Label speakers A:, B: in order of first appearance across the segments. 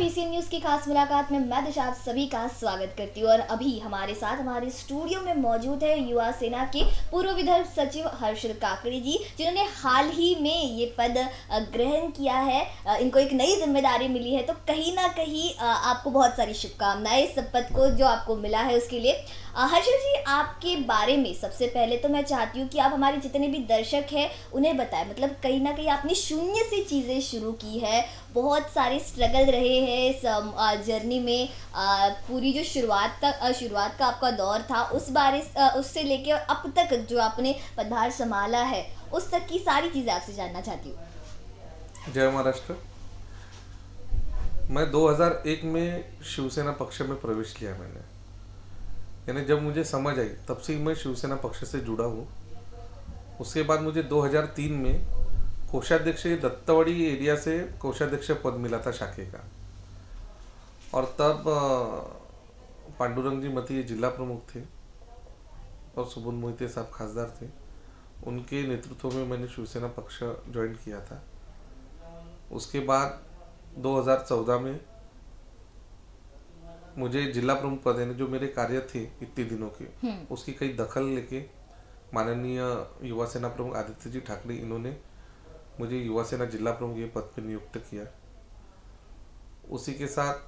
A: BCN news की खास मुलाकात में मैं दिशा आप सभी का स्वागत करती हूँ। और अभी हमारे साथ हमारे स्टूडियो में मौजूद है युवा सेना के पूर्व विदर्भ सचिव हर्षल काकड़े जी, जिन्होंने हाल ही में ये पद ग्रहण किया है। इनको एक नई जिम्मेदारी मिली है, तो कहीं ना कहीं आपको बहुत सारी शुभकामनाएं इस पद को जो आपको मिला है उसके लिए। हर्षल जी, आपके बारे में सबसे पहले तो मैं चाहती हूँ कि आप हमारे जितने भी दर्शक हैं उन्हें बताएं। मतलब कहीं ना कहीं आपने शून्य से चीज़ें शुरू की है, बहुत सारे स्ट्रगल रहे हैं इस जर्नी में। पूरी जो शुरुआत का आपका दौर था उससे लेके अब तक जो आपने पदभार संभाला है उस तक की सारी चीज़ें आपसे जानना चाहती हूँ।
B: जय महाराष्ट्र। मैं 2001 में शिवसेना पक्ष में प्रवेश किया मैंने, यानी जब मुझे समझ आई तब से मैं शिवसेना पक्ष से जुड़ा हूँ। उसके बाद मुझे 2003 में कोषाध्यक्ष दत्तवाड़ी एरिया से कोषाध्यक्ष पद मिला था शाखे का, और तब पांडुरंग जी मती जिला प्रमुख थे और सुबोध मोहिते साहब खासदार थे। उनके नेतृत्व में मैंने शिवसेना पक्ष ज्वाइन किया था। उसके बाद 2014 में मुझे जिला प्रमुख पद, यानी जो मेरे कार्य थे इतने दिनों के, उसकी कई दखल लेके माननीय युवा सेना प्रमुख आदित्य जी ठाकरे, इन्होंने मुझे युवा सेना जिला प्रमुख ये पद पर नियुक्त किया। उसी के साथ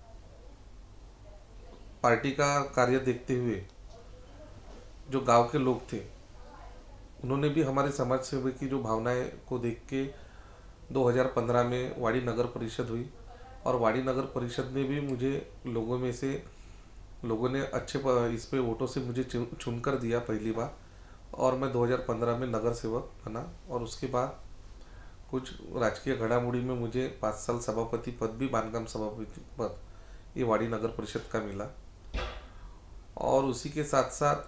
B: पार्टी का कार्य देखते हुए जो गांव के लोग थे उन्होंने भी हमारे समाज सेवा की जो भावनाएं को देख के 2015 में वाड़ी नगर परिषद हुई, और वाड़ी नगर परिषद ने भी मुझे लोगों ने अच्छे इस पे वोटों से मुझे चुनकर दिया पहली बार, और मैं 2015 में नगर सेवक बना। और उसके बाद कुछ राजकीय घडामोड़ी में मुझे 5 साल सभापति पद भी, बांधकाम सभापति पद, ये वाड़ी नगर परिषद का मिला। और उसी के साथ साथ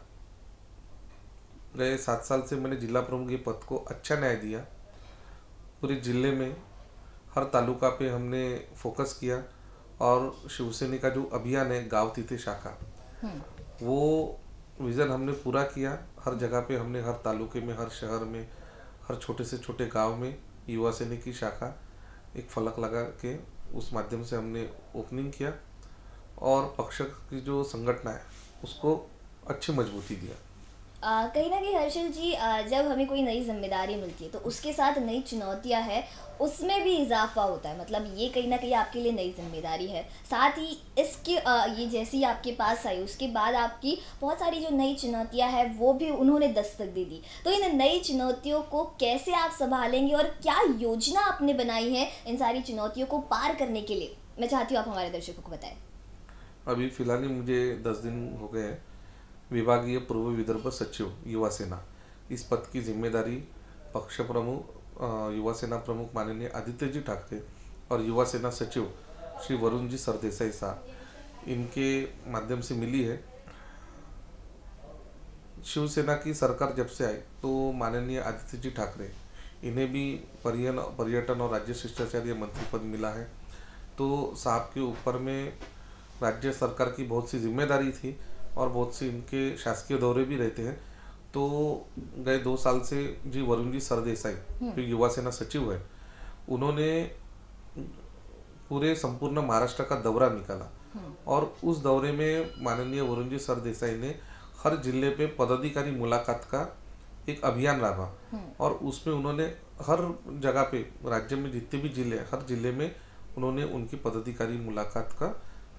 B: गए 7 साल से मैंने जिला प्रमुख ये पद को अच्छा न्याय दिया। पूरे जिले में हर तालुका पे हमने फोकस किया, और शिवसेना का जो अभियान है गांव तिथे शाखा, वो विज़न हमने पूरा किया। हर जगह पे हमने, हर तालुके में, हर शहर में, हर छोटे से छोटे गांव में युवा सेना की शाखा एक फलक लगा के उस माध्यम से हमने ओपनिंग किया, और पक्ष की जो संगठन है उसको अच्छी मजबूती दिया।
A: कहीं ना कहीं हर्षल जी, जब हमें कोई नई जिम्मेदारी मिलती है तो उसके साथ नई चुनौतियां हैं, उसमें भी इजाफा होता है। मतलब ये कहीं ना कहीं आपके लिए नई जिम्मेदारी है, साथ ही इसके ये जैसी आपके पास आई उसके बाद आपकी बहुत सारी जो नई चुनौतियां हैं वो भी उन्होंने दस्तक दे दी। तो इन नई चुनौतियों को कैसे आप संभालेंगे और क्या योजना आपने बनाई है इन सारी चुनौतियों को पार करने के लिए, मैं चाहती हूँ आप हमारे दर्शकों को बताएं।
B: अभी फिलहाल ही मुझे 10 दिन हो गए हैं विभागीय पूर्व विदर्भ सचिव युवा सेना, इस पद की जिम्मेदारी पक्ष प्रमुख युवा सेना प्रमुख माननीय आदित्य जी ठाकरे और युवा सेना सचिव श्री वरुण जी सरदेसाई साहब, इनके माध्यम से मिली है। शिवसेना की सरकार जब से आई तो माननीय आदित्य जी ठाकरे, इन्हें भी पर्यटन और राज्य शिष्टाचार मंत्री पद मिला है। तो साहब के ऊपर में राज्य सरकार की बहुत सी जिम्मेदारी थी और बहुत से इनके शासकीय दौरे भी रहते हैं। तो गए 2 साल से जी वरुण जी सरदेसाई जो युवा सेना सचिव है, उन्होंने पूरे संपूर्ण महाराष्ट्र का दौरा निकाला, और उस दौरे में माननीय वरुण जी सरदेसाई ने हर जिले पे पदाधिकारी मुलाकात का एक अभियान रखा, और उसमें उन्होंने हर जगह पे राज्य में जितने भी जिले, हर जिले में उन्होंने उनकी पदाधिकारी मुलाकात का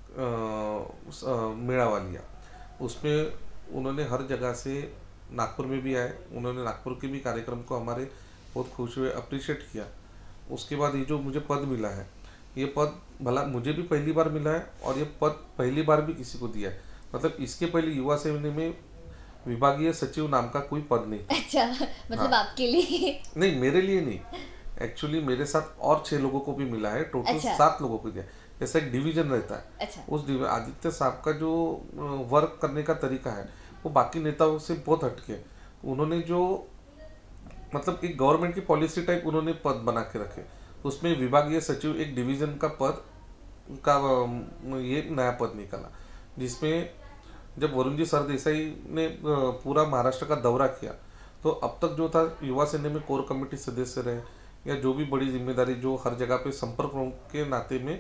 B: मेड़ावा लिया। उसमें उन्होंने हर जगह से, नागपुर में भी आए, उन्होंने नागपुर के भी कार्यक्रम को हमारे बहुत खुश हुए, अप्रिशिएट किया। उसके बाद ये जो मुझे पद मिला है, ये पद भला मुझे भी पहली बार मिला है, और ये पद पहली बार भी किसी को दिया है। मतलब इसके पहले युवा सेना में विभागीय सचिव नाम का कोई पद नहीं।
A: अच्छा, मतलब
B: हाँ।
A: आपके लिए
B: नहीं, मेरे लिए नहीं, एक्चुअली मेरे साथ और 6 लोगों को भी मिला है, टोटल 7 लोगों को दिया। जैसा एक डिवीजन रहता है,
A: अच्छा।
B: उस आदित्य साहब का जो वर्क करने का तरीका है वो बाकी नेताओं से बहुत हटके। उन्होंने जो, मतलब एक गवर्नमेंट की पॉलिसी टाइप उन्होंने पद बना के रखे, उसमें विभागीय सचिव एक डिवीजन का पद का ये नया पद निकाला, जिसमें जब वरुण जी सरदेसाई ने पूरा महाराष्ट्र का दौरा किया तो अब तक जो था युवा सेना में कोर कमेटी सदस्य रहे या जो भी बड़ी जिम्मेदारी जो हर जगह पे संपर्क प्रमुख के नाते में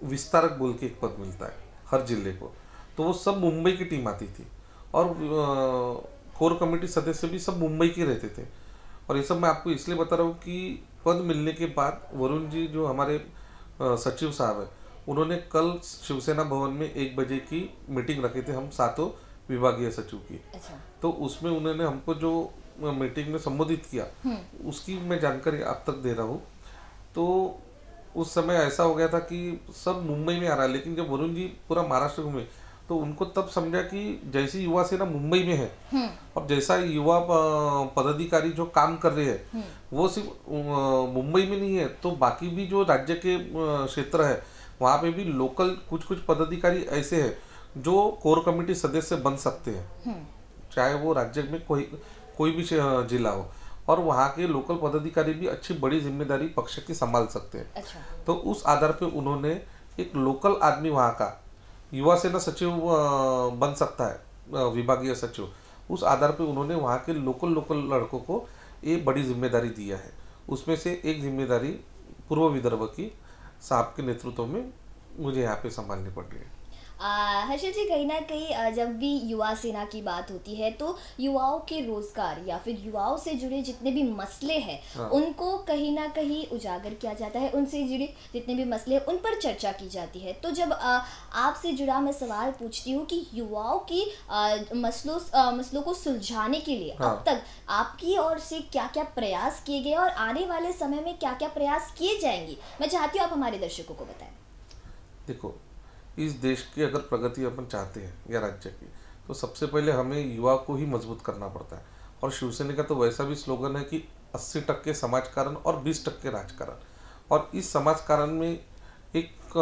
B: विस्तारक बोल के एक पद मिलता है हर जिले को, तो वो सब मुंबई की टीम आती थी और कोर कमेटी सदस्य भी सब मुंबई के रहते थे। और ये सब मैं आपको इसलिए बता रहा हूँ कि पद मिलने के बाद वरुण जी जो हमारे सचिव साहब है, उन्होंने कल शिवसेना भवन में 1 बजे की मीटिंग रखे थे हम सातों विभागीय सचिव की।
A: अच्छा।
B: तो उसमें उन्होंने हमको जो मीटिंग में संबोधित किया उसकी मैं जानकारी आप तक दे रहा हूँ। तो उस समय ऐसा हो गया था कि सब मुंबई में आ रहा है, लेकिन जब वरुण जी पूरा महाराष्ट्र घूमे तो उनको तब समझा कि जैसी युवा सेना मुंबई में है और जैसा युवा पदाधिकारी जो काम कर रहे हैं वो सिर्फ मुंबई में नहीं है, तो बाकी भी जो राज्य के क्षेत्र है वहाँ पे भी लोकल कुछ कुछ पदाधिकारी ऐसे हैं जो कोर कमेटी सदस्य बन सकते हैं, चाहे वो राज्य में कोई भी जिला हो, और वहाँ के लोकल पदाधिकारी भी अच्छी बड़ी जिम्मेदारी पक्ष की संभाल सकते हैं।
A: अच्छा।
B: तो उस आधार पे उन्होंने एक लोकल आदमी वहाँ का युवा सेना सचिव बन सकता है, विभागीय सचिव, उस आधार पे उन्होंने वहाँ के लोकल लड़कों को ये बड़ी जिम्मेदारी दिया है। उसमें से एक जिम्मेदारी पूर्व विदर्भ की साहब के नेतृत्व में मुझे यहाँ पे संभालनी पड़ रही है।
A: हर्षल जी, कहीं ना कहीं जब भी युवा सेना की बात होती है तो युवाओं के रोजगार या फिर युवाओं से जुड़े जितने भी मसले हैं उनको कहीं ना कहीं उजागर किया जाता है, उनसे जुड़े जितने भी मसले हैं उन पर चर्चा की जाती है। तो जब आपसे जुड़ा मैं सवाल पूछती हूँ कि युवाओं की मसलों को सुलझाने के लिए अब तक आपकी ओर से क्या क्या प्रयास किए गए और आने वाले समय में क्या क्या प्रयास किए जाएंगे, मैं चाहती हूँ आप हमारे दर्शकों को बताएं।
B: देखो, इस देश की अगर प्रगति अपन चाहते हैं या राज्य की, तो सबसे पहले हमें युवा को ही मजबूत करना पड़ता है। और शिवसेना का तो वैसा भी स्लोगन है कि 80% समाजकारण और 20% राजकारण। और इस समाजकारण में एक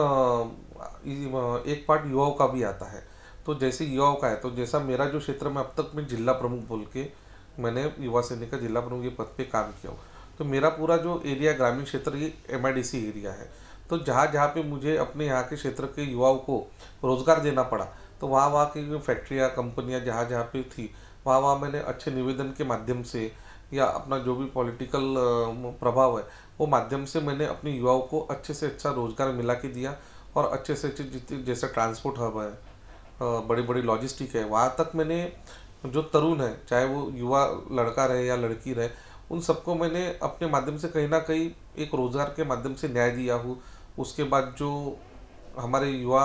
B: पार्ट युवाओं का भी आता है। तो जैसे युवाओं का है, तो जैसा मेरा जो क्षेत्र में अब तक मैं जिला प्रमुख बोल के मैंने युवा सेना का जिला प्रमुख के पद पे काम किया हूँ, तो मेरा पूरा जो एरिया ग्रामीण क्षेत्र ये MIDC एरिया है। तो जहाँ जहाँ पे मुझे अपने यहाँ के क्षेत्र के युवाओं को रोज़गार देना पड़ा, तो वहाँ की फैक्ट्रियाँ कंपनियाँ जहाँ जहाँ पे थी वहाँ मैंने अच्छे निवेदन के माध्यम से या अपना जो भी पॉलिटिकल प्रभाव है वो माध्यम से मैंने अपने युवाओं को अच्छे से अच्छा रोज़गार मिला के दिया। और अच्छे से अच्छे जैसे ट्रांसपोर्ट हब है, बड़ी बड़ी लॉजिस्टिक है, वहाँ तक मैंने जो तरुण है, चाहे वो युवा लड़का रहे या लड़की रहे, उन सबको मैंने अपने माध्यम से कहीं ना कहीं एक रोज़गार के माध्यम से न्याय दिया हूँ। उसके बाद जो हमारे युवा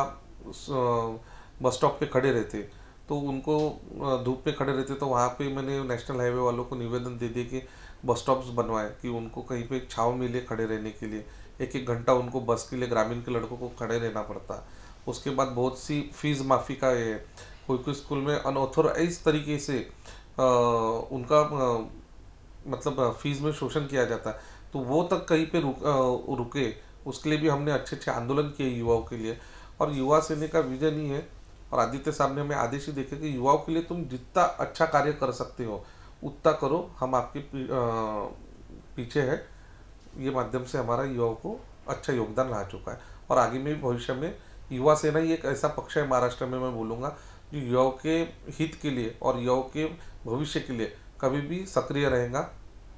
B: बस स्टॉप पे खड़े रहते, तो उनको धूप में खड़े रहते, तो वहाँ पे मैंने नेशनल हाईवे वालों को निवेदन दे के बस स्टॉप्स बनवाए कि उनको कहीं पे छाँव मिले खड़े रहने के लिए। 1-1 घंटा उनको बस के लिए ग्रामीण के लड़कों को खड़े रहना पड़ता। उसके बाद बहुत सी फीस माफ़ी का है, कोई स्कूल में अनऑथोराइज तरीके से उनका मतलब फीस में शोषण किया जाता है, तो वो तक कहीं पे रुके, उसके लिए भी हमने अच्छे अच्छे आंदोलन किए युवाओं के लिए। और युवा सेना का विजन ही है, और आदित्य साहब ने हमें आदेश ही देखे कि युवाओं के लिए तुम जितना अच्छा कार्य कर सकते हो उतना करो, हम आपके पीछे है। ये माध्यम से हमारा युवाओं को अच्छा योगदान रहा चुका है, और आगे में भी भविष्य में युवा सेना ही एक ऐसा पक्ष है महाराष्ट्र में, मैं बोलूँगा, जो युवाओं के हित के लिए और युवाओं के भविष्य के लिए कभी भी सक्रिय रहेगा।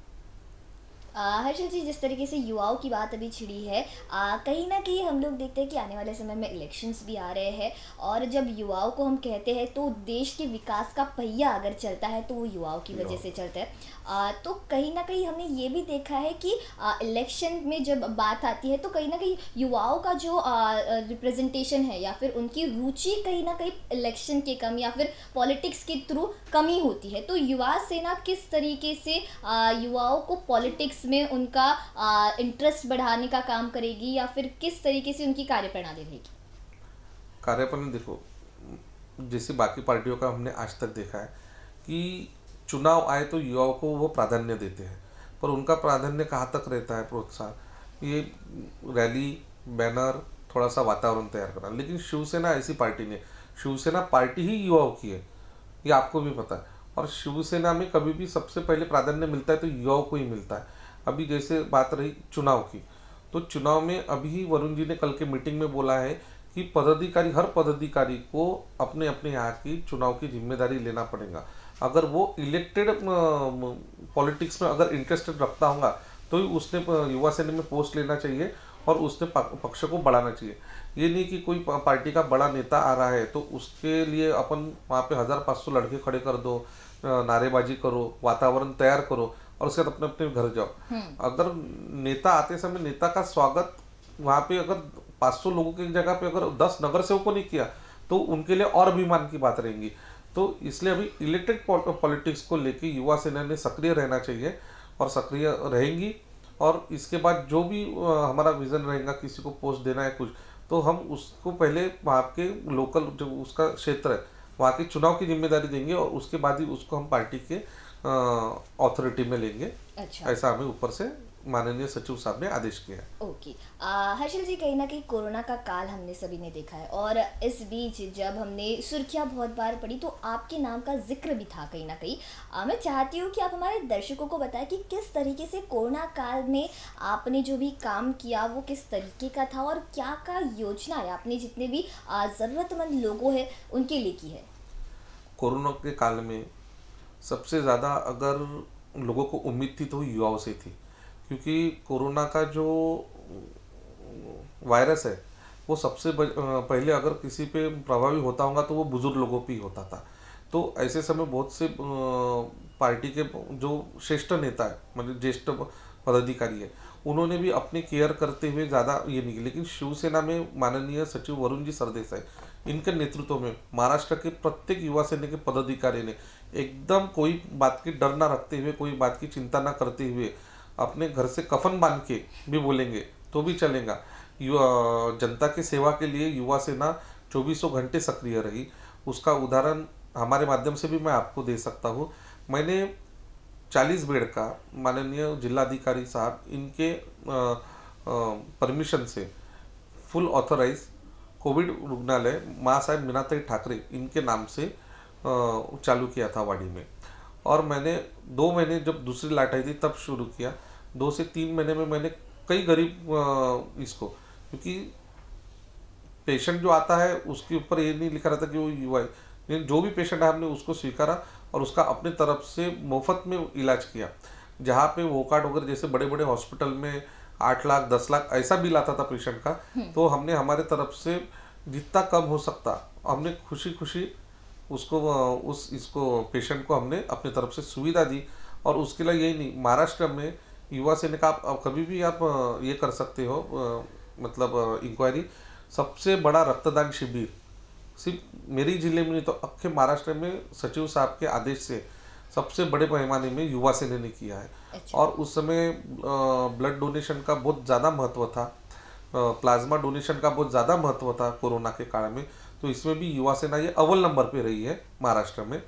A: हर्षल जी, जिस तरीके से युवाओं की बात अभी छिड़ी है, कहीं ना कहीं हम लोग देखते हैं कि आने वाले समय में इलेक्शंस भी आ रहे हैं, और जब युवाओं को हम कहते हैं तो देश के विकास का पहिया अगर चलता है तो वो युवाओं की वजह से चलता है। तो कहीं ना कहीं हमने ये भी देखा है कि इलेक्शन में जब बात आती है तो कहीं ना कहीं युवाओं का जो रिप्रेजेंटेशन है या फिर उनकी रुचि कहीं ना कहीं इलेक्शन के कम या फिर पॉलिटिक्स के थ्रू कमी होती है। तो युवा सेना किस तरीके से युवाओं को पॉलिटिक्स में उनका इंटरेस्ट बढ़ाने का काम करेगी, या फिर किस तरीके से उनकी कार्यप्रणाली रहेगी?
B: कार्यप्रणाली देखो, जैसे बाकी पार्टियों का हमने आज तक देखा है कि चुनाव आए तो युवाओं को वो प्राधान्य देते हैं, पर उनका प्राधान्य कहाँ तक रहता है? प्रोत्साहन, ये रैली, बैनर, थोड़ा सा वातावरण तैयार करना। लेकिन शिवसेना ऐसी पार्टी नहीं है, शिवसेना पार्टी ही युवाओं की है, ये आपको भी पता है। और शिवसेना में कभी भी सबसे पहले प्राधान्य मिलता है तो युवाओं को ही मिलता है। अभी जैसे बात रही चुनाव की, तो चुनाव में अभी वरुण जी ने कल के मीटिंग में बोला है कि पदाधिकारी, हर पदाधिकारी को अपने अपने यहाँ की चुनाव की जिम्मेदारी लेना पड़ेगा। अगर वो इलेक्टेड पॉलिटिक्स में अगर इंटरेस्टेड रखता होगा तो ही उसने युवा सेना में पोस्ट लेना चाहिए। और उसने पक्ष को बढ़ाना चाहिए। ये नहीं कि कोई पार्टी का बड़ा नेता आ रहा है तो उसके लिए अपन वहाँ पे 1500 लड़के खड़े कर दो, नारेबाजी करो, वातावरण तैयार करो और उसके बाद अपने अपने घर जाओ। अगर नेता आते समय नेता का स्वागत वहाँ पे अगर 500 लोगों की जगह पे अगर 10 नगर सेवकों ने किया तो उनके लिए और अभिमान की बात रहेंगी। तो इसलिए अभी इलेक्टेड पॉलिटिक्स को लेके युवा सेना ने सक्रिय रहना चाहिए और सक्रिय रहेंगी। और इसके बाद जो भी हमारा विजन रहेगा, किसी को पोस्ट देना है कुछ, तो हम उसको पहले वहाँ के लोकल जो उसका क्षेत्र है वहाँ के चुनाव की जिम्मेदारी देंगे और उसके बाद ही उसको हम पार्टी के अथॉरिटी में लेंगे।
A: अच्छा।
B: ऐसा हमें ऊपर से माननीय सचिव साहब ने आदेश किया है।
A: ओके। हर्षल जी, कहीं ना कहीं कोरोना का काल हमने सभी ने देखा है और इस बीच जब हमने सुर्खियां बहुत बार पढ़ी तो आपके नाम का जिक्र भी था कहीं ना कहीं। मैं चाहती हूँ कि आप हमारे दर्शकों को बताएं कि किस तरीके से कोरोना काल में आपने जो भी काम किया वो किस तरीके का था और क्या क्या योजना है आपने जितने भी ज़रूरतमंद लोगों हैं उनके लिए की है।
B: कोरोना के काल में सबसे ज़्यादा अगर लोगों को उम्मीद थी तो युवाओं से थी, क्योंकि कोरोना का जो वायरस है वो सबसे पहले अगर किसी पे प्रभावी होता होगा तो वो बुजुर्ग लोगों पे ही होता था। तो ऐसे समय बहुत से पार्टी के जो श्रेष्ठ नेता है, मतलब ज्येष्ठ पदाधिकारी है, उन्होंने भी अपनी केयर करते हुए ज़्यादा ये नहीं किया। लेकिन शिवसेना में माननीय सचिव वरुण जी सरदेसाई, इनके नेतृत्व में महाराष्ट्र के प्रत्येक युवा सेना के पदाधिकारी ने एकदम कोई बात की डर ना रखते हुए, कोई बात की चिंता ना करते हुए अपने घर से कफन बांध के भी बोलेंगे तो भी चलेगा, जनता की सेवा के लिए युवा सेना 2400 घंटे सक्रिय रही। उसका उदाहरण हमारे माध्यम से भी मैं आपको दे सकता हूँ। मैंने 40 बेड का माननीय जिलाधिकारी साहब इनके परमिशन से फुल ऑथराइज कोविड रुग्णालय माँ साहेब मीनाताई ठाकरे इनके नाम से चालू किया था वाड़ी में। और मैंने 2 महीने जब दूसरी लाट आई थी तब शुरू किया। 2 से 3 महीने में मैंने कई गरीब इसको, क्योंकि पेशेंट जो आता है उसके ऊपर ये नहीं लिखा रहता कि वो युवा है, लेकिन जो भी पेशेंट है हमने उसको स्वीकारा और उसका अपनी तरफ से मुफ्त में इलाज किया। जहाँ पे वोकाट वगैरह जैसे बड़े बड़े हॉस्पिटल में 8 लाख 10 लाख ऐसा बिल आता था पेशेंट का, तो हमने हमारे तरफ से जितना कम हो सकता हमने खुशी खुशी उसको इसको पेशेंट को हमने अपनी तरफ से सुविधा दी। और उसके लिए यही नहीं, महाराष्ट्र में युवा सेना का आप कभी भी आप ये कर सकते हो, मतलब इंक्वायरी। सबसे बड़ा रक्तदान शिविर सिर्फ मेरे जिले में नहीं तो अख्खे महाराष्ट्र में सचिव साहब के आदेश से सबसे बड़े पैमाने में युवा सेना ने किया है।
A: अच्छा।
B: और उस समय ब्लड डोनेशन का बहुत ज़्यादा महत्व था, प्लाज्मा डोनेशन का बहुत ज़्यादा महत्व था कोरोना के काल में, तो इसमें भी युवा सेना ये अव्वल नंबर पे रही है महाराष्ट्र में।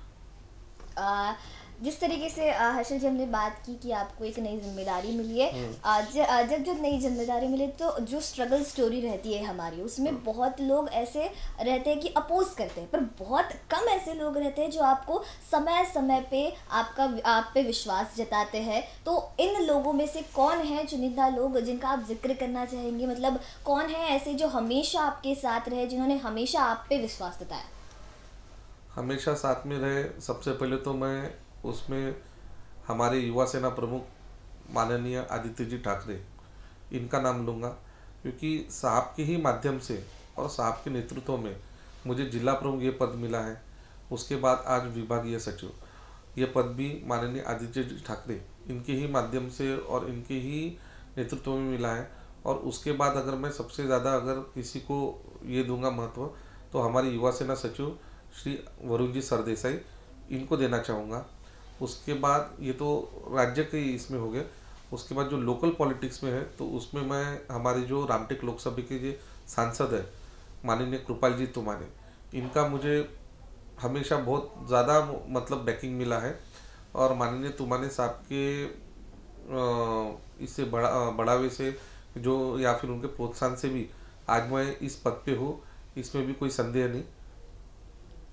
A: जिस तरीके से हर्षल जी हमने बात की कि आपको एक नई जिम्मेदारी मिली है, जब नई जिम्मेदारी मिले तो जो स्ट्रगल स्टोरी रहती है हमारी उसमें बहुत लोग ऐसे रहते हैं कि अपोज करते हैं, पर बहुत कम ऐसे लोग रहते हैं जो आपको समय समय पे आप पे विश्वास जताते हैं। तो इन लोगों में से कौन है चुनिंदा लोग जिनका आप जिक्र करना चाहेंगे, मतलब कौन है ऐसे जो हमेशा आपके साथ रहे, जिन्होंने हमेशा आप पे विश्वास जताया?
B: हमेशा साथ में रहे, सबसे पहले तो मैं उसमें हमारे युवा सेना प्रमुख माननीय आदित्य जी ठाकरे इनका नाम लूँगा, क्योंकि साहब के ही माध्यम से और साहब के नेतृत्व में मुझे जिला प्रमुख ये पद मिला है। उसके बाद आज विभागीय सचिव ये पद भी माननीय आदित्य जी ठाकरे इनके ही माध्यम से और इनके ही नेतृत्व में मिला है। और उसके बाद अगर मैं सबसे ज़्यादा अगर किसी को ये दूंगा महत्व तो हमारे युवा सेना सचिव श्री वरुण जी सरदेसाई इनको देना चाहूँगा। उसके बाद ये तो राज्य के इसमें हो गए, उसके बाद जो लोकल पॉलिटिक्स में है तो उसमें मैं हमारे जो रामटेक लोकसभा के जो सांसद है माननीय कृपाल जी तुमाने, इनका मुझे हमेशा बहुत ज़्यादा मतलब बैकिंग मिला है। और माननीय तुमाने साहब के इससे बढ़ावे से जो या फिर उनके प्रोत्साहन से भी आज मैं इस पद पे हूँ, इसमें भी कोई संदेह नहीं।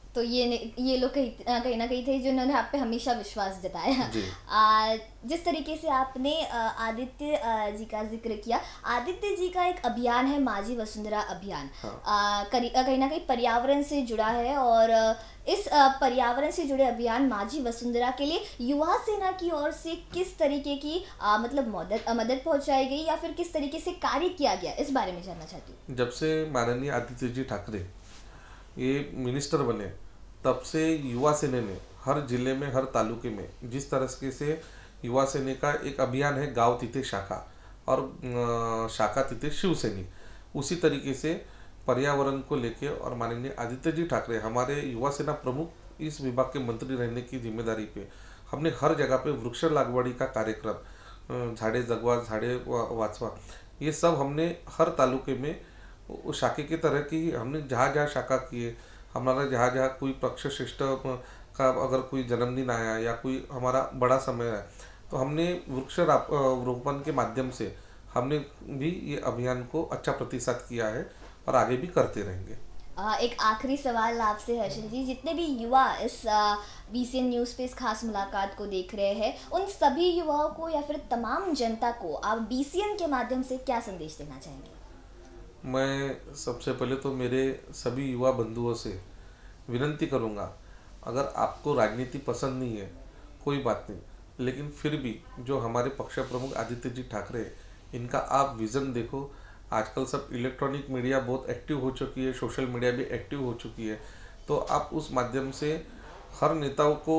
A: तो ये लोग कहीं ना कहीं थे जिन्होंने आप पे हमेशा विश्वास जताया।
B: जी।
A: जिस तरीके से आपने आदित्य जी का जिक्र किया, आदित्य जी का एक अभियान है माझी वसुंधरा अभियान।
B: हाँ।
A: कहीं ना कहीं पर्यावरण से जुड़ा है, और इस पर्यावरण से जुड़े अभियान माझी वसुंधरा के लिए युवा सेना की ओर से किस तरीके की मतलब मदद पहुंचाई गई, या फिर किस तरीके से कार्य किया गया, इस बारे में जानना चाहती हूँ।
B: जब से माननीय आदित्य जी ठाकरे ये मिनिस्टर बने, तब से युवा सेना ने हर जिले में, हर तालुके में जिस तरह से युवा सेना का एक अभियान है, गांव तिथे शाखा और शाखा तिथे शिव सैनिक, उसी तरीके से पर्यावरण को लेके और माननीय आदित्य जी ठाकरे हमारे युवा सेना प्रमुख इस विभाग के मंत्री रहने की जिम्मेदारी पे हमने हर जगह पे वृक्ष लागवड़ी का कार्यक्रम, झाड़े जगवा झाड़े वाचवा, ये सब हमने हर तालुके में शाखे की तरह की हमने जहाँ जहाँ शाखा किए, हमारा जहाँ जहाँ कोई पक्ष श्रेष्ठ का अगर कोई जन्मदिन आया या कोई हमारा बड़ा समय है, तो हमने वृक्ष रोपण के माध्यम से हमने भी ये अभियान को अच्छा प्रतिसाद किया है और आगे भी करते रहेंगे।
A: एक आखिरी सवाल आपसे हर्षल जी, जितने भी युवा इस बीसीएन न्यूज़ पे इस खास मुलाकात को देख रहे हैं, उन सभी युवाओं को या फिर तमाम जनता को आप बीसीएन के माध्यम से क्या संदेश देना चाहेंगे?
B: मैं सबसे पहले तो मेरे सभी युवा बंधुओं से विनती करूंगा, अगर आपको राजनीति पसंद नहीं है कोई बात नहीं, लेकिन फिर भी जो हमारे पक्ष प्रमुख आदित्य जी ठाकरे, इनका आप विज़न देखो। आजकल सब इलेक्ट्रॉनिक मीडिया बहुत एक्टिव हो चुकी है, सोशल मीडिया भी एक्टिव हो चुकी है, तो आप उस माध्यम से हर नेताओं को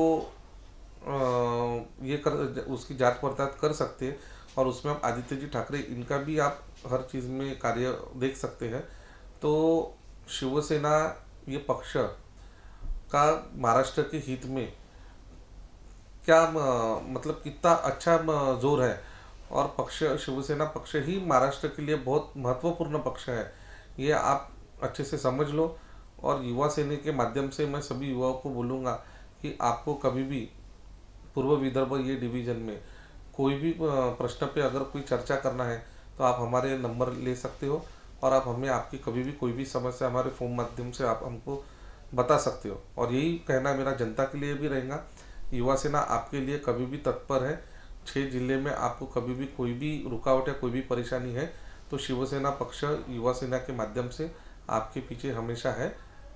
B: ये कर उसकी जांच पड़ताल कर सकते हैं, और उसमें आप आदित्य जी ठाकरे इनका भी आप हर चीज़ में कार्य देख सकते हैं। तो शिवसेना ये पक्ष का महाराष्ट्र के हित में क्या मतलब कितना अच्छा जोर है, और पक्ष शिवसेना पक्ष ही महाराष्ट्र के लिए बहुत महत्वपूर्ण पक्ष है, ये आप अच्छे से समझ लो। और युवा सेना के माध्यम से मैं सभी युवाओं को बोलूँगा कि आपको कभी भी पूर्व विदर्भ ये डिवीज़न में कोई भी प्रश्न पे अगर कोई चर्चा करना है तो आप हमारे नंबर ले सकते हो, और आप हमें आपकी कभी भी कोई भी समस्या हमारे फ़ोन माध्यम से आप हमको बता सकते हो। और यही कहना मेरा जनता के लिए भी रहेगा, युवा सेना आपके लिए कभी भी तत्पर है। 6 जिले में आपको कभी भी कोई भी रुकावट या कोई भी परेशानी है तो शिवसेना पक्ष युवा सेना के माध्यम से आपके पीछे हमेशा है।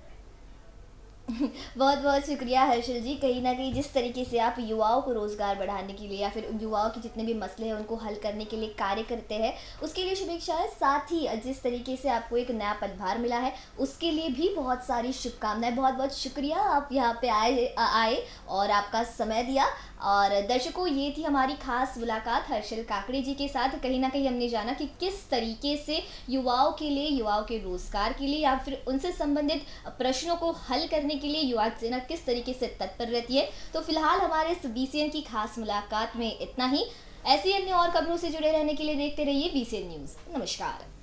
A: बहुत बहुत शुक्रिया हर्षल जी। कहीं ना कहीं जिस तरीके से आप युवाओं को रोज़गार बढ़ाने के लिए या फिर युवाओं के जितने भी मसले हैं उनको हल करने के लिए कार्य करते हैं, उसके लिए शुभेच्छाएं। साथ ही जिस तरीके से आपको एक नया पदभार मिला है उसके लिए भी बहुत सारी शुभकामनाएं। बहुत बहुत शुक्रिया आप यहाँ पे आए और आपका समय दिया। और दर्शकों, ये थी हमारी खास मुलाकात हर्षल काकड़े जी के साथ। कहीं ना कहीं हमने जाना कि किस तरीके से युवाओं के लिए, युवाओं के रोज़गार के लिए या फिर उनसे संबंधित प्रश्नों को हल करने के लिए युवा सेना किस तरीके से तत्पर रहती है। तो फिलहाल हमारे इस बीसीएन की खास मुलाकात में इतना ही। ऐसी अन्य और खबरों से जुड़े रहने के लिए देखते रहिए बीसीएन न्यूज़। नमस्कार।